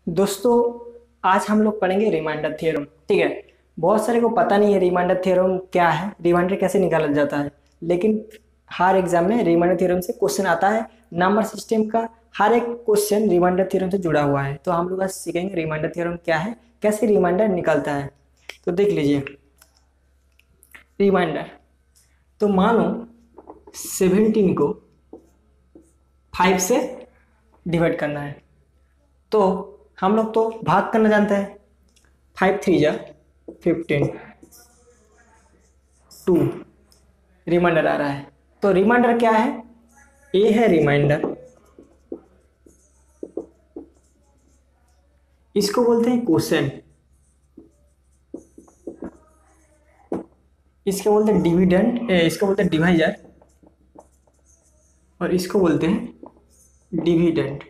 दोस्तों, आज हम लोग पढ़ेंगे रिमाइंडर थ्योरम। ठीक है। बहुत सारे को पता नहीं है रिमाइंडर थ्योरम क्या है, रिमाइंडर कैसे निकाला जाता है। लेकिन हर एग्जाम में रिमाइंडर थ्योरम से क्वेश्चन आता है। नंबर सिस्टम का हर एक क्वेश्चन रिमाइंडर थ्योरम से जुड़ा हुआ है। तो हम लोग आज सीखेंगे रिमाइंडर थ्योरम क्या है, कैसे रिमाइंडर निकलता है। तो देख लीजिए रिमाइंडर। तो मानो 17 को 5 से डिवाइड करना है। तो हम लोग तो भाग करना जानते हैं। 5 3 जा 15, 2 रिमाइंडर आ रहा है। तो रिमाइंडर क्या है? ए है रिमाइंडर, इसको बोलते हैं क्वोशिएंट, इसको बोलते हैं डिविडेंड, इसको बोलते हैं डिवाइजर, और इसको बोलते हैं डिविडेंड।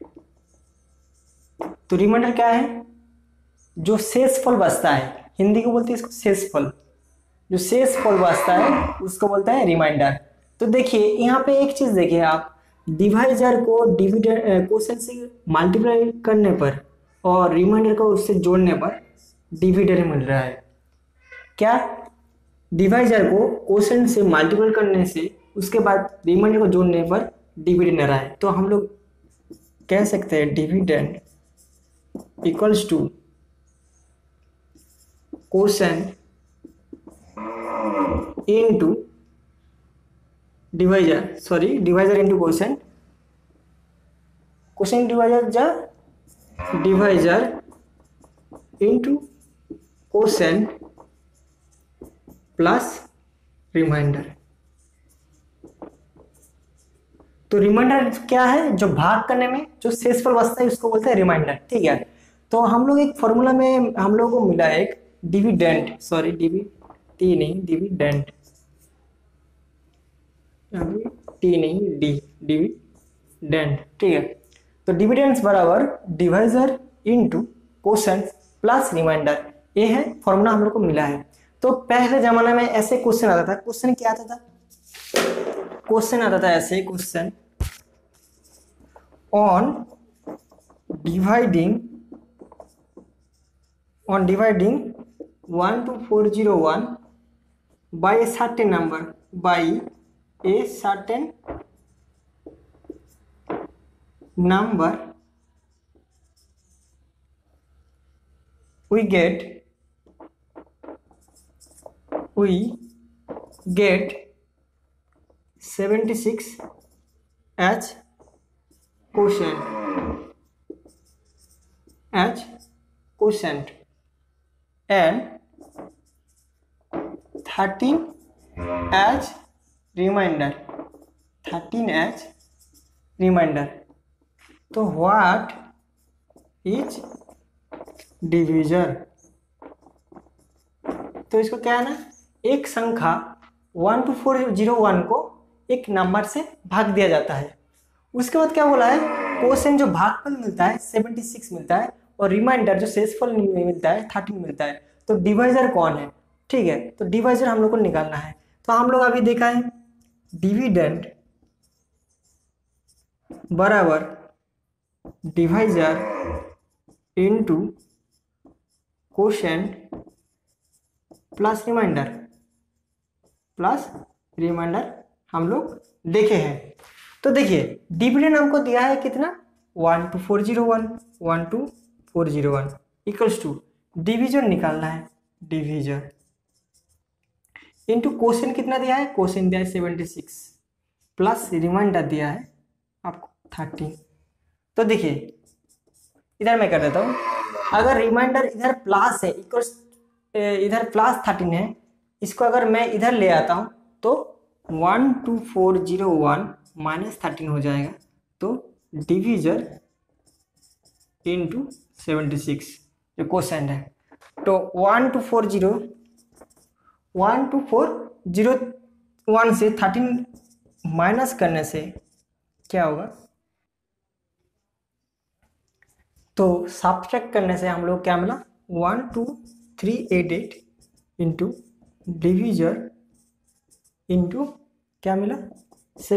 तो रिमाइंडर क्या है? जो शेषफल बचता है, हिंदी को बोलते हैं इसको शेषफल। जो शेषफल बचता है उसको बोलता है रिमाइंडर। तो देखिए यहाँ पे एक चीज देखिए आप, डिवाइजर को डिविडेंड क्वोशिएंट से मल्टीप्लाई करने पर और रिमाइंडर को उससे जोड़ने पर डिविडेंड मिल रहा है। क्या? डिवाइजर को क्वोशिएंट से मल्टीप्लाई करने से उसके बाद रिमाइंडर को जोड़ने पर डिविडेंड आ रहा है। तो हम लोग कह सकते हैं dividend equals to quotient into divisor, sorry divisor into quotient, quotient divisor जा divisor into quotient plus remainder. तो रिमाइंडर क्या है? जो भाग करने में जो शेषफल बचता है उसको बोलते हैं रिमाइंडर। ठीक है। तो हम लोग एक फॉर्मूला में हम लोगों को मिला एक डिविडेंड, सॉरी टी नहीं डिविडेंड, टी नहीं डी, डिविडेंड। ठीक है। तो डिविडेंड्स बराबर divisor into quotient plus remainder, ये है फॉर्मूला हम लोग को मिला है। तो पहले जमाने में ऐसे क्वेश्चन आता था। क्वेश्चन क्या आता था? क्वेश्चन आता था ऐसे, question on dividing 12401 by a certain number, by a certain number we get 76 as quotient and 13 as remainder, 13 as remainder। तो what is divisor? तो इसको क्या है ना, एक संख्या 12401 को एक नंबर से भाग दिया जाता है। उसके बाद क्या बोला है? क्वोशिएंट जो भागफल मिलता है 76 मिलता है, और रिमाइंडर जो शेषफल मिलता है 13 मिलता है। तो डिवाइजर कौन है? ठीक है। तो डिवाइजर हम लोग को निकालना है। तो हम लोग अभी देखा है डिविडेंड बराबर divisor into quotient plus remainder हम लोग देखे हैं। तो देखिए डिविडेंड हमको दिया है कितना, 12401 इक्वल्स टू डिवीजर निकालना है, डिवीजर इनटू क्वोशिएंट कितना दिया है? क्वोशिएंट दिया है 76 प्लस रिमाइंडर दिया है आपको 13। तो देखिए इधर मैं कर देता हूँ, अगर रिमाइंडर इधर प्लस है इक्वल्स, इधर प्लस 13 है, इसको अगर मैं इधर ले आता हूँ तो 12401 माइनस 13 हो जाएगा। तो डिवीजर इनटू 76 जो क्वोशिएंट है। तो 12401 से 13 माइनस करने से क्या होगा? तो सब्ट्रैक्ट करने से हम लोग क्या मिला, 12388 इंटू डिवीजर इंटू क्या मिला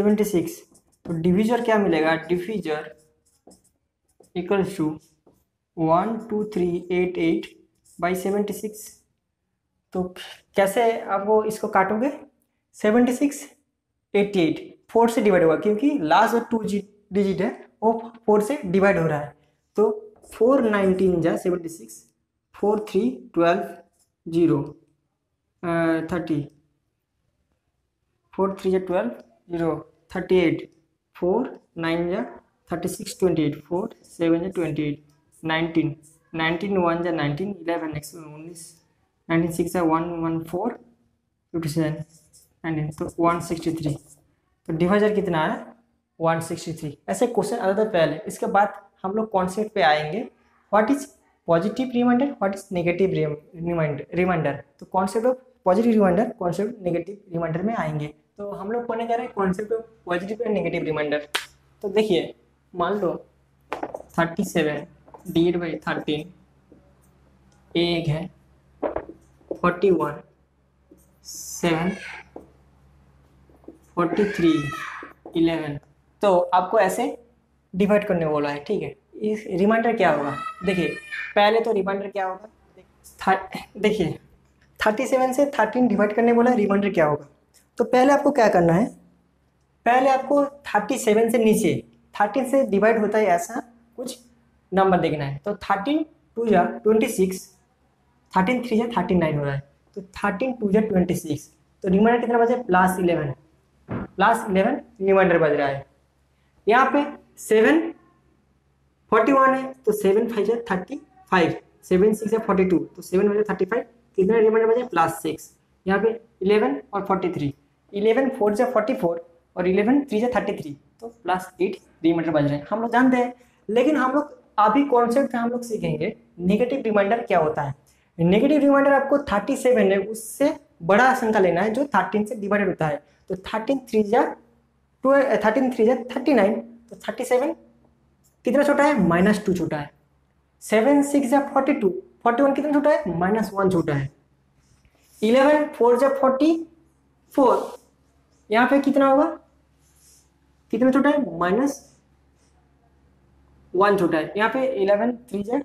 76। तो डिवीजर क्या मिलेगा? Divisor equals to 12388/76। तो कैसे आप वो इसको काटोगे? 76 88 4 से डिवाइड होगा, क्योंकि लास्ट जो 2 डिजिट है वो 4 से डिवाइड हो रहा है। तो 4 19 जा 76, 4 3 12 0 30, 4 3 जा 12 0 38, 4 9 जा 36 28, 4 7 जा 28, 19 19 1 जा 19, 11 नेक्स्ट 19, 19 6 जा 114 57 19, तो 163। तो डिवाइजर कितना है? 163। ऐसे क्वेश्चन आता था पहले। इसके बाद हम लोग कॉन्सेप्ट पे आएंगे, what is positive remainder, what is negative remainder. तो concept of positive remainder, concept negative remainder में आएंगे। तो हम लोग पढ़ने जा रहे हैं concept of positive and negative remainder. तो देखिए, मान लो 37 डिवाइड बाई 13 एक है, 41 7 43 11। तो आपको ऐसे डिवाइड करने बोला है, ठीक है। इस रिमाइंडर क्या होगा? देखिए पहले तो रिमाइंडर क्या होगा, देखिए 37 से 13 डिवाइड करने बोला है, रिमाइंडर क्या होगा? तो पहले आपको क्या करना है, पहले आपको 37 से नीचे 13 से डिवाइड होता है ऐसा कुछ नंबर देखना है। तो 13 2 जा 26, 13 3 जा 39 हो रहा है, तो 13 2 जा 26। तो रिमाइंडर कितना बचे? +11, +11 रिमाइंडर बज रहा है। यहाँ पे 7 41 है, तो 7 5 जा 35, 7 6 जा 42, तो 7 5 जा 35, कितना रिमाइंडर बचे? +6। यहाँ पे 11 और 43, 11 4 जा 44 और 11 3 जा 33, तो +8 रिमाइंडर बज रहे हैं। हम लोग जानते हैं, लेकिन हम लोग अभी कॉन्सेप्ट हम लोग सीखेंगे नेगेटिव रिमाइंडर क्या होता है। नेगेटिव रिमाइंडर आपको 37 है उससे बड़ा संख्या लेना है जो 13 से डिवाइडेड होता है। तो 13 3 जा 39, तो 37 कितना छोटा है? -2 छोटा है। 7 6 जा 42, 41 कितना छोटा है? -1 छोटा है। 11 4 जा 44, यहाँ पे कितना होगा? कितना छोटा है? -1 छोटा है। यहाँ पे 11 3 जा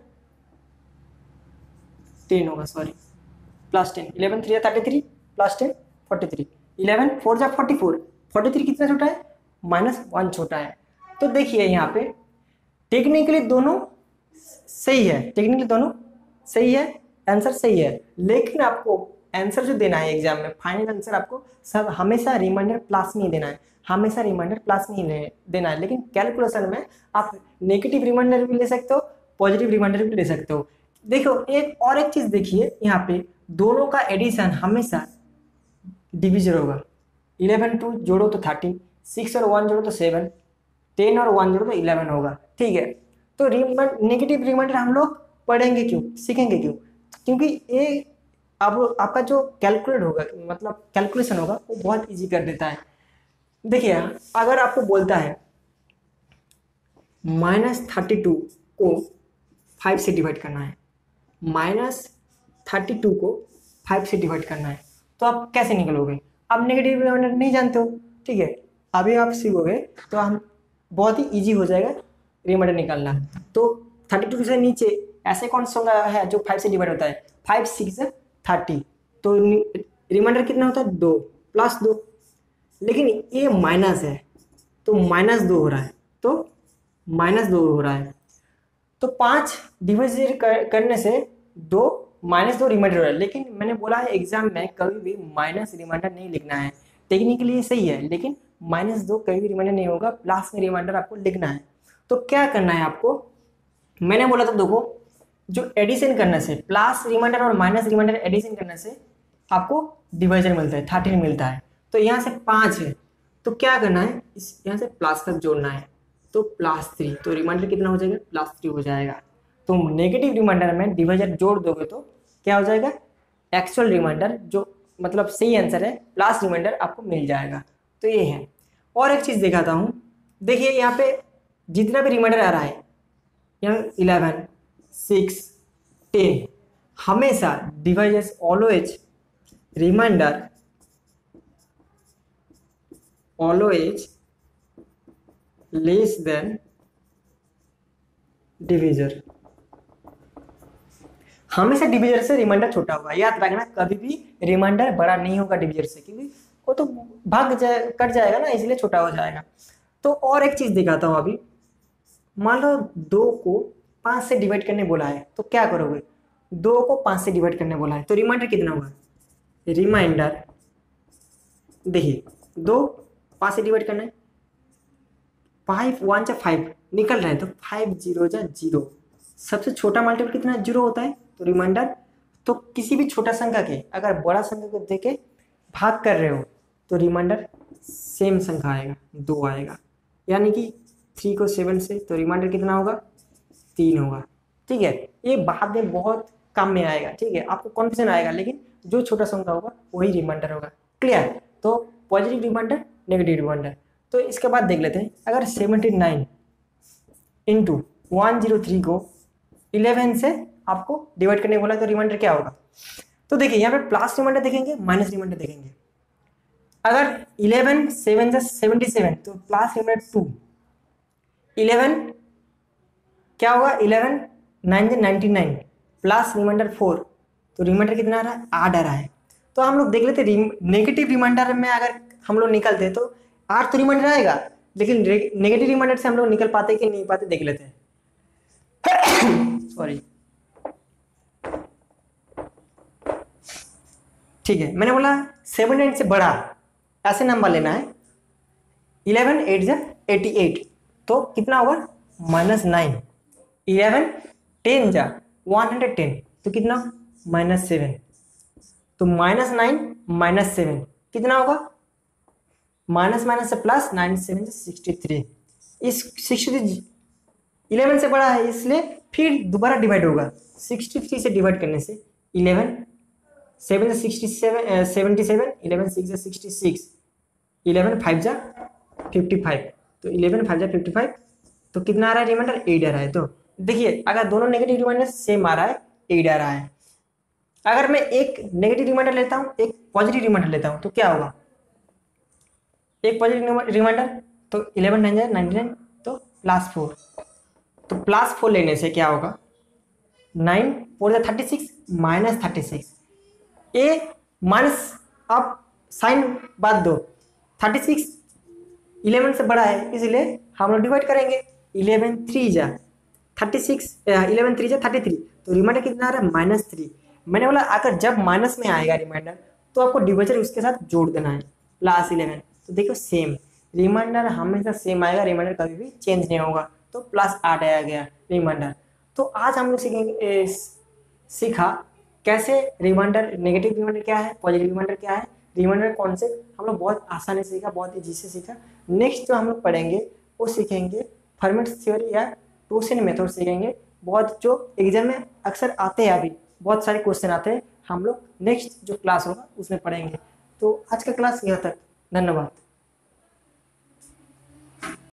10 होगा, सॉरी +10, 11 3 जा 33 +10 43, 11 4 जा 44, 43 कितना छोटा है? -1 छोटा है। तो देखिए यहाँ पे टेक्निकली दोनों सही है, टेक्निकली दोनों सही है, आंसर सही है, लेकिन आपको आंसर जो देना है एग्जाम में, फाइनल आंसर आपको सब हमेशा रिमाइंडर प्लस में ही देना है, हमेशा रिमाइंडर प्लस में ही देना है। लेकिन कैलकुलेशन में आप नेगेटिव रिमाइंडर भी ले सकते हो, पॉजिटिव रिमाइंडर भी ले सकते हो। देखो एक और एक चीज देखिए, यहाँ पे दोनों का एडिशन हमेशा डिविजन होगा। 11 2 जोड़ो तो 13, 6 और 1 जोड़ो तो 7, 10 और 1 जोड़ो तो 11 होगा, ठीक है। तो नेगेटिव रिमाइंडर हम लोग पढ़ेंगे क्यों, सीखेंगे क्यों? क्योंकि ये अब आपका जो कैलकुलेट होगा, मतलब कैलकुलेशन होगा, वो बहुत इजी कर देता है। देखिए अगर आपको बोलता है -32 को 5 से डिवाइड करना है, -32 को 5 से डिवाइड करना है, तो आप कैसे निकलोगे? आप नेगेटिव रिमाइंडर नहीं जानते हो, ठीक है। अभी आप सीखोगे तो हम बहुत ही इजी हो जाएगा रिमाइंडर निकालना। तो 32 से नीचे ऐसे कौन सा है जो 5 से डिवाइड होता है? 5 6 30, तो रिमाइंडर कितना होता है? 2 +2, लेकिन ये माइनस है तो -2 हो रहा है, तो -2 हो रहा है। तो 5 डिवाइड करने से 2 -2 रिमाइंडर हो रहा है। लेकिन मैंने बोला है एग्जाम में कभी भी माइनस रिमाइंडर नहीं लिखना है। टेक्निकली ये सही है, लेकिन -2 कभी भी रिमाइंडर नहीं होगा, प्लस में रिमाइंडर आपको लिखना है। तो क्या करना है आपको, मैंने बोला था देखो, जो एडिशन करने से, प्लस रिमाइंडर और माइनस रिमाइंडर एडिशन करने से आपको डिवाइजर मिलता है, 13 मिलता है। तो यहाँ से 5 है, तो क्या करना है, इस यहाँ से प्लस तक जोड़ना है, तो +3, तो रिमाइंडर कितना हो जाएगा? +3 हो जाएगा। तो नेगेटिव रिमाइंडर में डिवाइजर जोड़ दोगे तो क्या हो जाएगा? एक्चुअल रिमाइंडर जो मतलब सही आंसर है, प्लस रिमाइंडर आपको मिल जाएगा। तो ये है। और एक चीज़ दिखाता हूँ, देखिए यहाँ पे जितना भी रिमाइंडर आ रहा है, यहाँ 11 6 10, हमेशा divisors always remainder always less than divisor, हमेशा डिविजर से रिमाइंडर छोटा होगा। याद रखना, कभी भी रिमाइंडर बड़ा नहीं होगा डिविजर से, क्योंकि वो तो कट जाएगा ना, इसलिए छोटा हो जाएगा। तो और एक चीज दिखाता हूँ अभी। मान लो 2 को 5 से डिवाइड करने बोला है, तो क्या करोगे? 2 को 5 से डिवाइड करने बोला है तो रिमाइंडर कितना होगा? रिमाइंडर देखिए 2 5 से डिवाइड करना है, 5 1 जा 5 निकल रहा है, तो 5 0 जा 0। सबसे छोटा मल्टीपल कितना 0 होता है, तो रिमाइंडर। तो किसी भी छोटा संख्या के अगर बड़ा संख्या को देके भाग कर रहे हो तो रिमाइंडर सेम संख्या आएगा, 2 आएगा। यानी कि 3 को 7 से, तो रिमाइंडर कितना होगा? 3 होगा। ठीक है, ये बाद में बहुत काम में आएगा। ठीक है, आपको कन्फ्यूजन आएगा, लेकिन जो छोटा संख्या होगा वही रिमाइंडर होगा। क्लियर? तो पॉजिटिव रिमाइंडर, नेगेटिव रिमाइंडर। तो इसके बाद देख लेते हैं, अगर 79 इंटू 103 को 11 से आपको डिवाइड करने बोला तो रिमाइंडर क्या होगा? तो देखिए यहाँ पे प्लस रिमाइंडर देखेंगे, माइनस रिमाइंडर देखेंगे। अगर 11 7 जा 77, तो प्लस रिमाइंडर 2। 11 क्या होगा? 11 9 जा 99 प्लस रिमाइंडर 4, तो रिमाइंडर कितना आ रहा है? 8 आ रहा है। तो हम लोग देख लेते नेगेटिव रिमाइंडर में अगर हम लोग निकलते तो 8 तो रिमाइंडर आएगा, लेकिन नेगेटिव रिमाइंडर से हम लोग निकल पाते कि नहीं पाते देख लेते हैं। सॉरी, ठीक है, मैंने बोला 79 से बड़ा ऐसे नंबर लेना है। 11 8 जा 88, तो कितना होगा? -9। 11 10 जा 110, तो कितना? -7। तो -9 -7 कितना होगा? माइनस माइनस से प्लस, 9 7 से 63। इस 63 11 से बड़ा है, इसलिए फिर दोबारा डिवाइड होगा। 63 से डिवाइड करने से 11 7 से 67 77, 11 6 से 66, 11 5 जा 55, तो 11 5 जा 55, तो कितना आ रहा है रिमाइंडर? 8 आ रहा है। तो देखिए अगर दोनों नेगेटिव रिमाइंडर सेम आ रहा है, 8 आ रहा है। अगर मैं एक नेगेटिव रिमाइंडर लेता हूँ, एक पॉजिटिव रिमाइंडर लेता हूँ, तो क्या होगा? एक पॉजिटिव रिमाइंडर, तो 11 9 जा 99, तो +4। तो +4 लेने से क्या होगा? 9 4 जा 36 -36। ए माइनस, आप साइन बात दो, 36 11 से बड़ा है, इसलिए हम लोग डिवाइड करेंगे। 11 3 जा 36, 11 3 जा 33, तो रिमाइंडर कितना आ रहा है? -3। मैंने बोला अगर जब माइनस में आएगा रिमाइंडर, तो आपको डिविजन उसके साथ जोड़ देना है, +11। तो देखो सेम रिमाइंडर हमेशा सेम आएगा, रिमाइंडर कभी भी चेंज नहीं होगा। तो +8 आया गया रिमाइंडर। तो आज हम लोग सीखेंगे, सीखा कैसे रिमाइंडर, नेगेटिव रिमाइंडर क्या है, पॉजिटिव रिमाइंडर क्या है, रिमाइंडर कॉन्सेप्ट हम लोग बहुत आसानी से सीखा, बहुत ईजी से सीखा। नेक्स्ट जो हम लोग पढ़ेंगे वो सीखेंगे फॉर्मेट थ्योरी या टोशन मेथड सीखेंगे, बहुत जो एग्जाम में अक्सर आते हैं, अभी बहुत सारे क्वेश्चन आते हैं, हम लोग नेक्स्ट जो क्लास होगा उसमें पढ़ेंगे। तो आज का क्लास यहाँ तक, धन्यवाद।